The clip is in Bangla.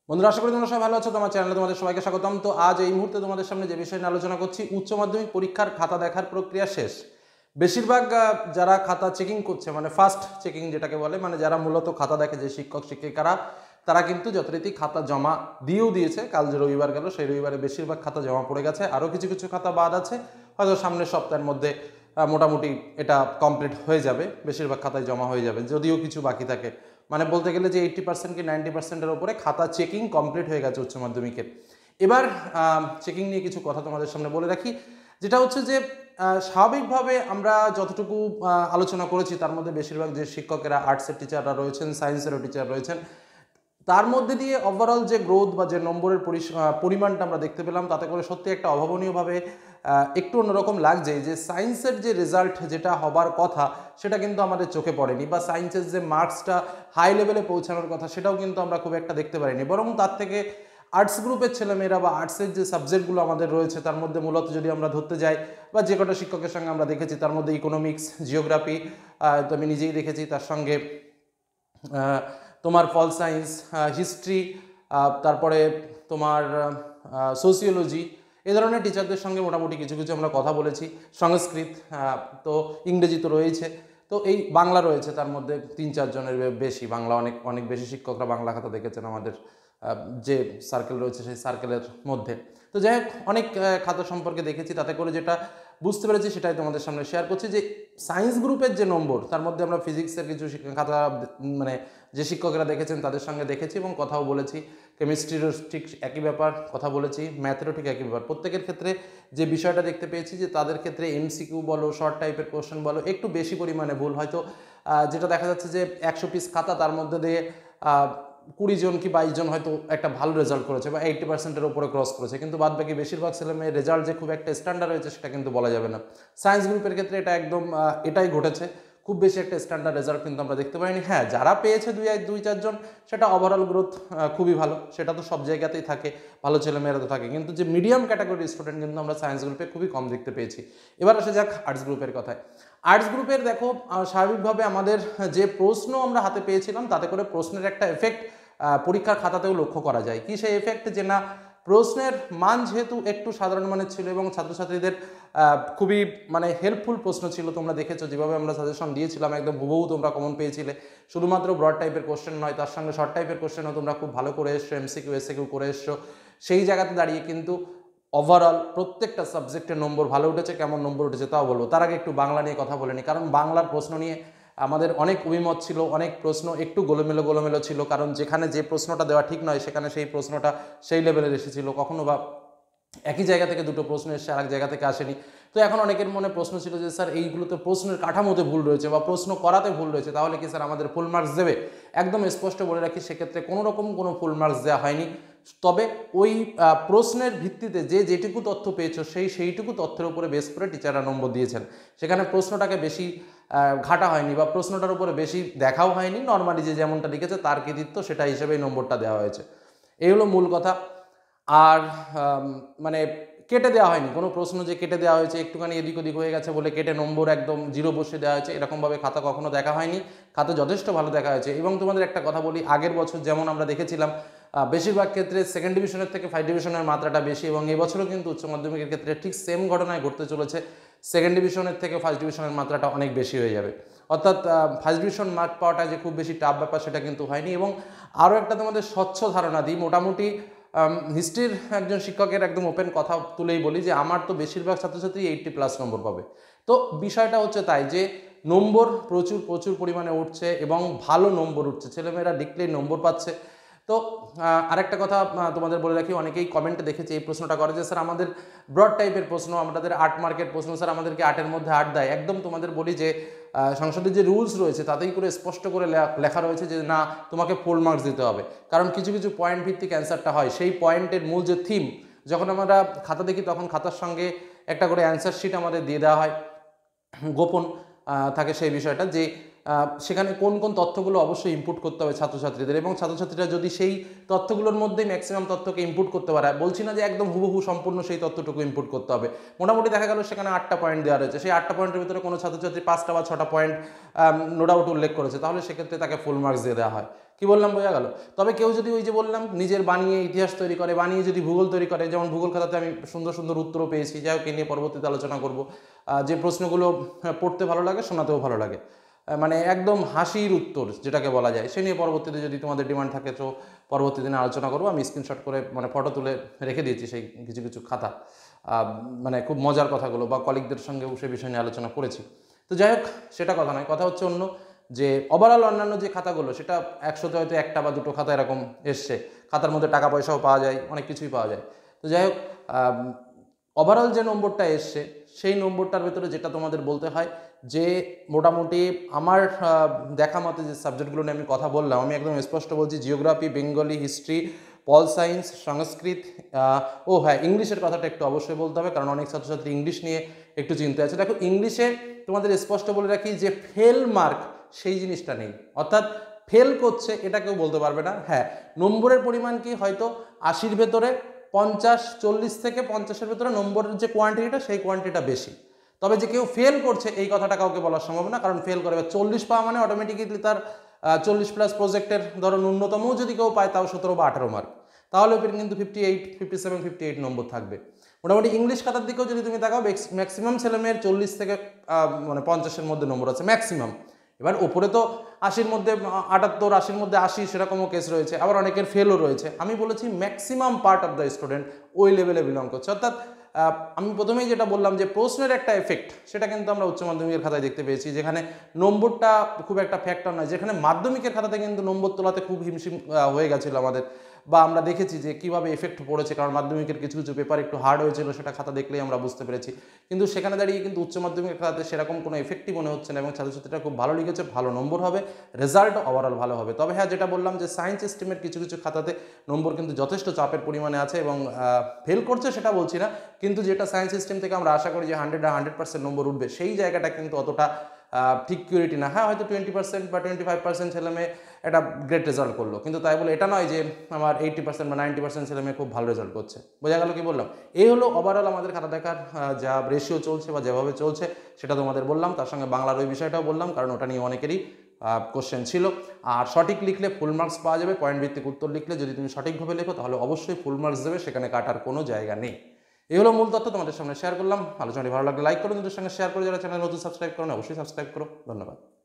বন্ধুরা, আশা করি তোমরা সবাই ভালো আছো। তোমার চ্যানেলে তোমাদের সবাইকে স্বাগতম। তো আজ এই মুহূর্তে তোমাদের সামনে যে বিষয় নিয়ে আলোচনা করছি, উচ্চ মাধ্যমিক পরীক্ষার খাতা দেখার প্রক্রিয়া শেষ। বেশিরভাগ যারা খাতা চেকিং করছে, মানে ফার্স্ট চেকিং যেটাকে বলে, মানে যারা মূলত খাতা দেখে, যে শিক্ষক শিক্ষিকারা, তারা কিন্তু যথারীতি খাতা জমা দিয়েও দিয়েছে। কাল যে রবিবার গেল, সেই রবিবারে বেশিরভাগ খাতা জমা পড়ে গেছে। আরও কিছু কিছু খাতা বাদ আছে, হয়তো সামনের সপ্তাহের মধ্যে মোটামুটি এটা কমপ্লিট হয়ে যাবে। বেশিরভাগ খাতায় জমা হয়ে যাবে, যদিও কিছু বাকি থাকে। মানে বলতে গেলে যে 80% কি 90%-এর ওপরে খাতা চেকিং কমপ্লিট হয়ে গেছে উচ্চ মাধ্যমিকের। এবার চেকিং নিয়ে কিছু কথা তোমাদের সামনে বলে রাখি, যেটা হচ্ছে যে স্বাভাবিকভাবে আমরা যতটুকু আলোচনা করেছি, তার মধ্যে বেশিরভাগ যে শিক্ষকেরা, আর্টসের টিচাররা রয়েছেন, সায়েন্সেরও টিচার রয়েছেন, তার মধ্যে দিয়ে ওভারঅল যে গ্রোথ বা যে নম্বরের পরিমাণটা আমরা দেখতে পেলাম, তাতে করে সত্যি একটা অভাবনীয়ভাবে একটু অন্যরকম লাগছে যে সায়েন্সের যে রেজাল্ট যেটা হবার কথা, সেটা কিন্তু আমাদের চোখে পড়েনি, বা সায়েন্সের যে মার্কসটা হাই লেভেলে পৌঁছানোর কথা, সেটাও কিন্তু আমরা খুব একটা দেখতে পারিনি। বরং তার থেকে আর্টস গ্রুপের ছেলেমেয়েরা বা আর্টসের যে সাবজেক্টগুলো আমাদের রয়েছে, তার মধ্যে মূলত যদি আমরা ধরতে যাই, বা যে কটা শিক্ষকের সঙ্গে আমরা দেখেছি, তার মধ্যে ইকোনমিক্স, জিওগ্রাফি তো আমি নিজেই দেখেছি, তার সঙ্গে তোমার পল সায়েন্স, হিস্ট্রি, তারপরে তোমার সোসিওলজি, এই ধরনের টিচারদের সঙ্গে মোটামুটি কিছু কিছু আমরা কথা বলেছি। সংস্কৃত, তো ইংরেজি তো রয়েছে, তো এই বাংলা রয়েছে, তার মধ্যে 3-4 জনের বেশি বাংলা, অনেক অনেক বেশি শিক্ষকরা বাংলা খাতা দেখেছেন আমাদের যে সার্কেল রয়েছে সেই সার্কেলের মধ্যে। তো যাই হোক, অনেক খাতা সম্পর্কে দেখেছি, তাতে করে যেটা বুঝতে পেরেছি সেটাই তোমাদের সামনে শেয়ার করছি। যে সায়েন্স গ্রুপের যে নম্বর, তার মধ্যে আমরা ফিজিক্সের কিছু খাতা, মানে যে শিক্ষকেরা দেখেছেন তাদের সঙ্গে দেখেছি এবং কথাও বলেছি। কেমিস্ট্রিরও ঠিক একই ব্যাপার কথা বলেছি, ম্যাথেরও ঠিক একই ব্যাপার। প্রত্যেকের ক্ষেত্রে যে বিষয়টা দেখতে পেয়েছি, যে তাদের ক্ষেত্রে এমসিকিউ বলো, শর্ট টাইপের কোশ্চেন বলো, একটু বেশি পরিমাণে ভুল। হয়তো যেটা দেখা যাচ্ছে যে 100 পিস খাতা, তার মধ্যে দিয়ে 20 জন কি 22 জন হয়তো একটা ভালো রেজাল্ট করেছে, বা 80%-এর উপরে ক্রস করেছে, কিন্তু বাদ বাকি বেশিরভাগ ছেলেমেয়ের রেজাল্ট যে খুব একটা স্ট্যান্ডার্ড হয়েছে, সেটা কিন্তু বলা যাবে না। সায়েন্স গ্রুপের ক্ষেত্রে এটা একদম এটাই ঘটেছে, খুব বেশি একটা স্ট্যান্ডার্ড রেজাল্ট কিন্তু আমরা দেখতে পাইনি। হ্যাঁ, যারা পেয়েছে 2-4 জন, সেটা ওভারঅল গ্রোথ খুবই ভালো, সেটা তো সব জায়গাতেই থাকে, ভালো ছেলেমেয়েরা তো থাকে, কিন্তু যে মিডিয়াম ক্যাটাগরির স্টুডেন্ট কিন্তু আমরা সায়েন্স গ্রুপে খুবই কম দেখতে পেয়েছি। এবার আসা যাক আর্টস গ্রুপের কথায়। আর্টস গ্রুপের দেখো, স্বাভাবিকভাবে আমাদের যে প্রশ্ন আমরা হাতে পেয়েছিলাম, তাতে করে প্রশ্নের একটা এফেক্ট পরীক্ষার খাতাতেও লক্ষ্য করা যায়। কি সেই এফেক্ট? যে না, প্রশ্নের মান যেহেতু একটু সাধারণ মানের ছিল এবং ছাত্রছাত্রীদের খুবই মানে হেল্পফুল প্রশ্ন ছিল, তোমরা দেখেছো যেভাবে আমরা সাজেশন দিয়েছিলাম, একদম হুবহু তোমরা কমন পেয়েছিলে। শুধুমাত্র ব্রড টাইপের কোশ্চেন নয়, তার সঙ্গে শর্ট টাইপের কোশ্চেনও তোমরা খুব ভালো করে এসছো, এমসিকিউ এসএকিউ করে এসছো। সেই জায়গাতে দাঁড়িয়ে কিন্তু ওভারঅল প্রত্যেকটা সাবজেক্টের নম্বর ভালো উঠেছে। কেমন নম্বর উঠেছে তাও বলবো। তার আগে একটু বাংলা নিয়ে কথা বলে নিই, কারণ বাংলার প্রশ্ন নিয়ে আমাদের অনেক অভিমত ছিল, অনেক প্রশ্ন একটু গোলমেলো ছিল, কারণ যেখানে যে প্রশ্নটা দেওয়া ঠিক নয়, সেখানে সেই প্রশ্নটা সেই লেভেলের এসেছিল, কখনো বা একই জায়গা থেকে দুটো প্রশ্ন এসে আরেক জায়গা থেকে আসেনি। তো এখন অনেকের মনে প্রশ্ন ছিল যে স্যার, এইগুলোতে প্রশ্নের কাঠামোতে ভুল রয়েছে বা প্রশ্ন করাতে ভুল রয়েছে, তাহলে কি স্যার আমাদের ফুল মার্কস দেবে? একদম স্পষ্ট বলে রাখি, সেক্ষেত্রে কোনো রকম কোনো ফুল মার্কস দেওয়া হয়নি। তবে ওই প্রশ্নের ভিত্তিতে যে যেটুকু তথ্য পেয়েছো, সেইটুকু তথ্যের উপরে বেস করে টিচাররা নম্বর দিয়েছেন। সেখানে প্রশ্নটাকে বেশি ঘাটা হয়নি বা প্রশ্নটার উপরে বেশি দেখাও হয়নি। নর্মালি যে যেমনটা লিখেছে তার কৃতিত্ব, সেটা হিসেবেই নম্বরটা দেওয়া হয়েছে। এই হলো মূল কথা। আর মানে কেটে দেওয়া হয়নি কোনো প্রশ্ন, যে কেটে দেওয়া হয়েছে, একটুখানি এদিক ওদিক হয়ে গেছে বলে কেটে নম্বর একদম 0 বসিয়ে দেওয়া হয়েছে, এরকমভাবে খাতা কখনো দেখা হয়নি। খাতা যথেষ্ট ভালো দেখা হয়েছে। এবং তোমাদের একটা কথা বলি, আগের বছর যেমন আমরা দেখেছিলাম, বেশিরভাগ ক্ষেত্রে সেকেন্ড ডিভিশনের থেকে 5 ডিভিশনের মাত্রাটা বেশি, এবং এবছরও কিন্তু উচ্চ মাধ্যমিকের ক্ষেত্রে ঠিক সেম ঘটনায় ঘটতে চলেছে। সেকেন্ড ডিভিশনের থেকে ফার্স্ট ডিভিশনের মাত্রাটা অনেক বেশি হয়ে যাবে। অর্থাৎ ফার্স্ট ডিভিশন মার্ক পাওয়াটা যে খুব বেশি টাফ ব্যাপার, সেটা কিন্তু হয়নি। এবং আরও একটা তোমাদের স্বচ্ছ ধারণা দিই, মোটামুটি হিস্ট্রির একজন শিক্ষকের একদম ওপেন কথা তুলেই বলি, যে আমার তো বেশিরভাগ ছাত্রছাত্রী 80+ নম্বর পাবে। তো বিষয়টা হচ্ছে তাই, যে নম্বর প্রচুর প্রচুর পরিমাণে উঠছে এবং ভালো নম্বর উঠছে, ছেলেমেয়েরা লিখলেই নম্বর পাচ্ছে। তো আরেকটা কথা তোমাদের বলে রাখি, অনেকেই কমেন্টে দেখেছি এই প্রশ্নটা করে, যে স্যার আমাদের ব্রড টাইপের প্রশ্ন, আমাদের 8 মার্কের প্রশ্ন, স্যার আমাদেরকে 8-এর মধ্যে 8 দেয়। একদম তোমাদের বলি যে সংসদের যে রুলস রয়েছে, তাতেই করে স্পষ্ট করে লেখা রয়েছে যে না, তোমাকে ফুল মার্কস দিতে হবে। কারণ কিছু কিছু পয়েন্ট ভিত্তিক অ্যান্সারটা হয়, সেই পয়েন্টের মূল যে থিম, যখন আমরা খাতা দেখি, তখন খাতার সঙ্গে একটা করে অ্যান্সার শিট আমাদের দিয়ে দেওয়া হয়, গোপন থাকে সেই বিষয়টা, যে সেখানে কোন কোন তথ্যগুলো অবশ্যই ইনপুট করতে হবে ছাত্রছাত্রীদের, এবং ছাত্রছাত্রীরা যদি সেই তথ্যগুলোর মধ্যেই ম্যাক্সিমাম তথ্যকে ইনপুট করতে পারে, বলছি না যে একদম হুবহু সম্পূর্ণ সেই তথ্যটুকু ইনপুট করতে হবে, মোটামুটি দেখা গেল সেখানে 8টা পয়েন্ট দেওয়া রয়েছে, সেই 8টা পয়েন্টের ভিতরে কোনো ছাত্রছাত্রী 5টা বা 6টা পয়েন্ট নো ডাউট উল্লেখ করেছে, তাহলে সেক্ষেত্রে তাকে ফুল মার্কস দিয়ে দেওয়া হয়। কি বললাম বোঝা গেল? তবে কেউ যদি ওই যে বললাম নিজের বানিয়ে ইতিহাস তৈরি করে, বানিয়ে যদি ভূগোল তৈরি করে, যেমন ভূগোল খাতাতে আমি সুন্দর সুন্দর উত্তরও পেয়েছি, যাই হোক এ নিয়ে পরবর্তীতে আলোচনা করব। যে প্রশ্নগুলো পড়তে ভালো লাগে, শোনাতেও ভালো লাগে, মানে একদম হাসির উত্তর যেটাকে বলা যায়, সে নিয়ে পরবর্তীতে যদি তোমাদের ডিমান্ড থাকে তো পরবর্তী দিনে আলোচনা করবো। আমি স্ক্রিনশট করে মানে ফটো তুলে রেখে দিয়েছি সেই কিছু কিছু খাতা, মানে খুব মজার কথাগুলো, বা কলিগদের সঙ্গেও সে বিষয় নিয়ে আলোচনা করেছি। তো যাই হোক, সেটা কথা নয়, কথা হচ্ছে অন্য, যে ওভারঅল অন্যান্য যে খাতাগুলো, সেটা 100তে হয়তো 1টা বা 2টো খাতা এরকম এসছে, খাতার মধ্যে টাকা পয়সাও পাওয়া যায়, অনেক কিছুই পাওয়া যায়। তো যাই হোক, ওভারঅল যে নম্বরটা এসছে সেই নম্বরটার ভেতরে যেটা তোমাদের বলতে হয় যে মোটামুটি আমার দেখা মতে যে সাবজেক্টগুলো নিয়ে আমি কথা বললাম, আমি একদম স্পষ্ট বলছি, geography, Bengali, history, pol science, Sanskrit, ও হ্যাঁ, ইংলিশের কথাটা একটু অবশ্যই বলতে হবে, কারণ অনেক ছাত্রছাত্রী ইংলিশ নিয়ে একটু চিন্তা আছে। দেখো, ইংলিশে তোমাদের স্পষ্ট বলে রাখি যে ফেল মার্ক সেই জিনিসটা নেই, অর্থাৎ ফেল করছে এটা কেউ বলতে পারবে না। হ্যাঁ, নম্বরের পরিমাণ কি হয়তো 80-র ভেতরে 50, 40 থেকে 50-এর ভেতরে নম্বরের যে কোয়ান্টিটিটা, সেই কোয়ান্টিটিটা বেশি। তবে যে কেউ ফেল করছে এই কথাটা কাউকে বলা সম্ভব না, কারণ ফেল করে 40 পাওয়া মানে অটোমেটিক্যালি তার 40+ প্রজেক্টের ধরো ন্যূনতমও যদি কেউ পায় তাও 17 বা 18 মার্ক, তাহলে কিন্তু 58, 57, 58 নম্বর থাকবে। মোটামুটি ইংলিশ খাতার দিকেও যদি তুমি তাকাও, ম্যাক্সিমাম ছেলেমেয়ের 40 থেকে মানে 50-এর মধ্যে নম্বর আছে ম্যাক্সিমাম। এবার ওপরে তো 80-র মধ্যে 78, 80-র মধ্যে 80 সেরকমও কেস রয়েছে, আবার অনেকের ফেলও রয়েছে। আমি বলেছি maximum part of the student ওই লেভেলে বিলং করছে, অর্থাৎ আমি প্রথমেই যেটা বললাম যে প্রশ্নের একটা এফেক্ট, সেটা কিন্তু আমরা উচ্চ মাধ্যমিকের খাতায় দেখতে পেয়েছি, যেখানে নম্বরটা খুব একটা ফ্যাক্টর নয়, যেখানে মাধ্যমিকের খাতাতে কিন্তু নম্বর তোলাতে খুব হিমশিম হয়ে গেছিলো আমাদের, বা আমরা দেখেছি যে কীভাবে এফেক্ট পড়েছে, কারণ মাধ্যমিকের কিছু কিছু পেপার একটু হার্ড হয়েছিল, সেটা খাতা দেখলেই আমরা বুঝতে পেরেছি। কিন্তু সেখানে দাঁড়িয়ে কিন্তু উচ্চ মাধ্যমিকের খাতাতে সেরকম কোনো এফেক্টই মনে হচ্ছে না, এবং ছাত্রছাত্রীরা খুব ভালো লিখেছে, ভালো নম্বর হবে, রেজাল্ট ওভারঅল ভালো হবে। তবে হ্যাঁ, যেটা বললাম যে সায়েন্স স্ট্রিমের কিছু কিছু খাতাতে নম্বর কিন্তু যথেষ্ট চাপের পরিমাণে আছে, এবং ফেল করছে সেটা বলছি না, কিন্তু যেটা সায়েন্স সিস্টেম থেকে আমরা আশা করি যে 100% নম্বর উঠবে, সেই জায়গাটা কিন্তু অতটা ঠিক কিউরিটি না। হ্যাঁ, হয়তো 20% বা 25% ছেলেমেয়ে একটা গ্রেট রেজাল্ট করলো, কিন্তু তাই বলে এটা নয় যে আমার 80% বা 90% ছেলেমেয়ে খুব ভালো রেজাল্ট করছে। বোঝা গেল কি বললাম? এই হলো ওভারঅল আমাদের খাতা দেখার যা রেশিও চলছে বা যেভাবে চলছে সেটা তোমাদের বললাম, তার সঙ্গে বাংলার ওই বিষয়টাও বললাম, কারণ ওটা নিয়ে অনেকেরই কোশ্চেন ছিল। আর সঠিক লিখলে ফুল মার্কস পাওয়া যাবে, পয়েন্ট ভিত্তিক উত্তর লিখলে যদি তুমি সঠিকভাবে লেখো তাহলে অবশ্যই ফুল মার্কস দেবে, সেখানে কাটার কোনো জায়গা নেই। এই হলো মূল তথ্য, তোমাদের সামনে শেয়ার করলাম। আলোচনাটি ভালো লাগলে লাইক করো, নিজের সঙ্গে শেয়ার করে, যারা চ্যানেল নতুন সাবস্ক্রাইব করো অবশ্যই সাবস্ক্রাইব করো। ধন্যবাদ।